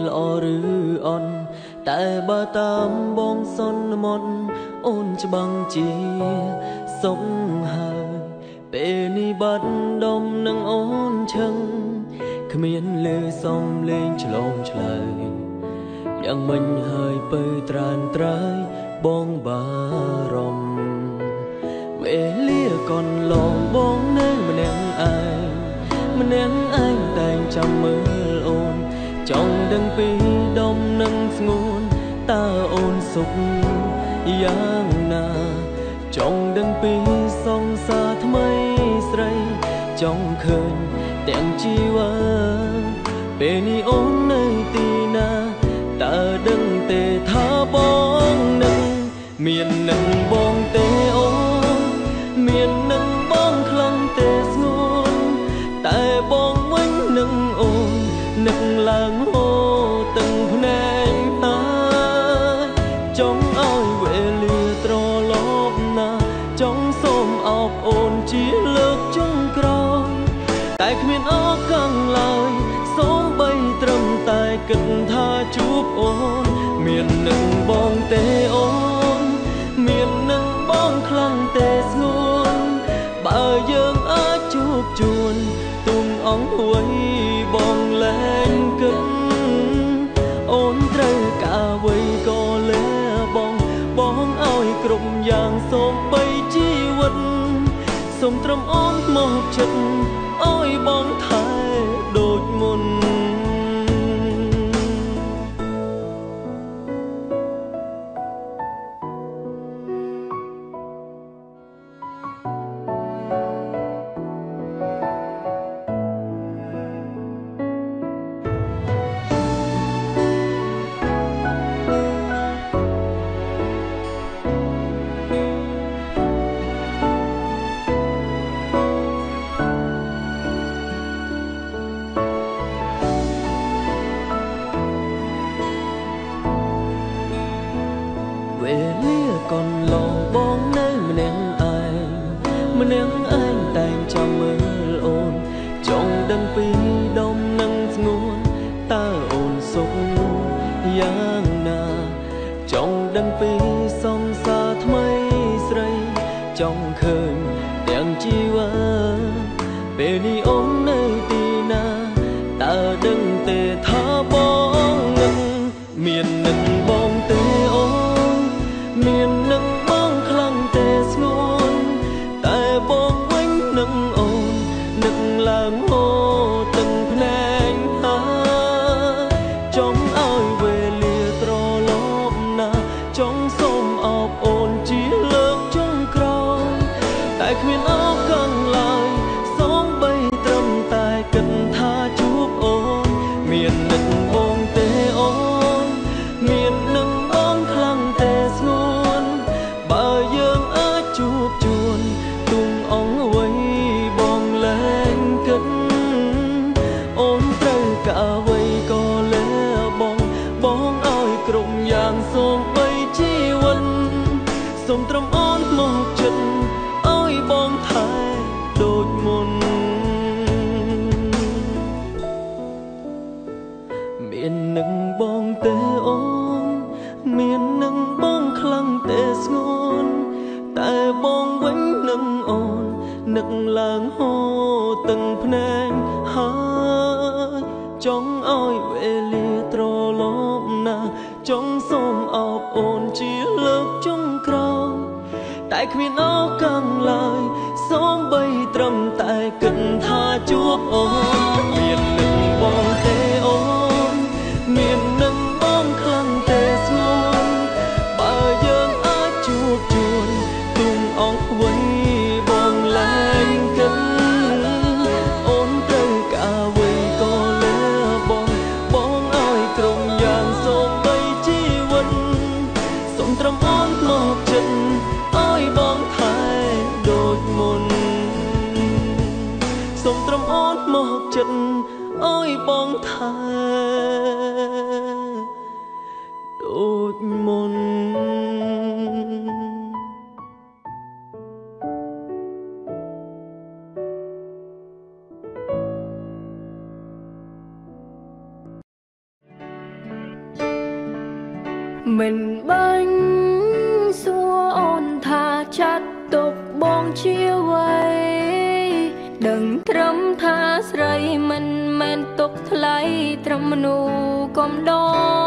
ល្អឬអន់តែបើតាមបងសន្មត់អូនច្បាំងជាសុខហើយពេលនេះបាត់ដុំនឹងអូនឈឹងគ្មានលឺសំឡេងឆ្លងឆ្លើយយ៉ាងមិញហើយពើត្រានត្រើយបងបារម្ភវេលាកន្លងបងនៅម្នាក់ឯងតែងចាំមើលអូនចង់ដឹងពីដុំនឹងស្ងួនតើអូនសុខយ៉ាងណាចង់ដឹងពីសង្សារថ្មីស្រីចង់ឃើញទាំងជីវិតពេលនេះអូននៅទីណាតើដឹងទេថាបងនឹងមាននឹងបងទេអូនមាននឹងបងខ្លាំងទេស្ងួនតែបងវិញនឹងអូននឹកឡើងហូរទាំងភ្នែកហើយចង់ឲ្យវេលាត្រឡប់ណាចង់សូមអបអូនជាលើកចុងក្រោយតែគ្មានឱកាសឡើយសូមបីត្រឹមតែគិតថាជួបអូនមាននឹងបងទេអូនមាននឹងបងខ្លាំងទេស្ងួនបើយើងអាចជួបជួនទុំអង្វៃបងលែងគិតអូនត្រូវការអ្វីក៏លែបងឲ្យគ្រប់យ៉ាងសូមបីជីវិតសូមត្រឹមអូនមកចិត្តឲ្យបងថែដូចមុនវេលាកន្លងបងនៅម្នាក់ឯងតែងចាំមើលអូនចង់ដឹងពីដុំនឹងស្ងួនតើអូនសុខយ៉ាងណាចង់ដឹងពីសង្សារថ្មីស្រីចង់ឃើញទាំងជីវិតពេលនេះអូននៅទីណាតើដឹងទេថាបងនឹងមាននឹងបងទេអូនមាននឹងបងខ្លាំងទេស្ងួនតែបងវិញនឹងអូននឹកឡើងហូរទាំងភ្នែកហើយចង់ឲ្យវេលាត្រឡប់ណាចង់សូមអបអូនជាលើកចុងក្រោយតែគ្មានឱកាសឡើយសូមបីត្រឹមតែគិតថាជួបអូនមាននឹងបងទេអូនមាននឹងបងខ្លាំងទេស្ងួនបើយើងអាចជួបជួនទុំអង្វៃបងលែងគិតអូនត្រូវការអ្វីក៏លែបងឲ្យគ្រប់យ៉ាងសូមបីជីវិតសូមត្រឹមអូនមកចិត្តឲ្យបងថែដូចមុនមាននឹងបងទេអូនមាននឹងបងខ្លាំងទេស្ងួនតែបងវិញនឹងអូននឹកឡើងហូរទាំងភ្នែកហើយចង់ឲ្យវេលាត្រឡប់ណាចង់សូមអបអូនជាលើកចុងក្រោយតែគ្មានឱកាសឡើយសូមបីត្រឹមតែគិតថាជួបអូនមាននឹងបងទេអូនមាននឹងបងខ្លាំងទេស្ងួនបើយើងអាចជួបជួនទុំអង្វៃបងលែងគិតអូនត្រូវការអ្វីក៏លែបងឲ្យគ្រប់យ៉ាងសូមបីជីវិតសូមត្រឹមអូនមកចិត្តឲ្យបងថែដូចមុនសូមត្រឹមអូនមកចិត្តឲ្យបងថែដូចមុនមិនបាញ់សួរអូនថាចាត់ទុកបងជាអ្វីដឹងត្រឹមថាស្រីមិនមែនទុកថ្លៃត្រឹមមនុស្សកំដរ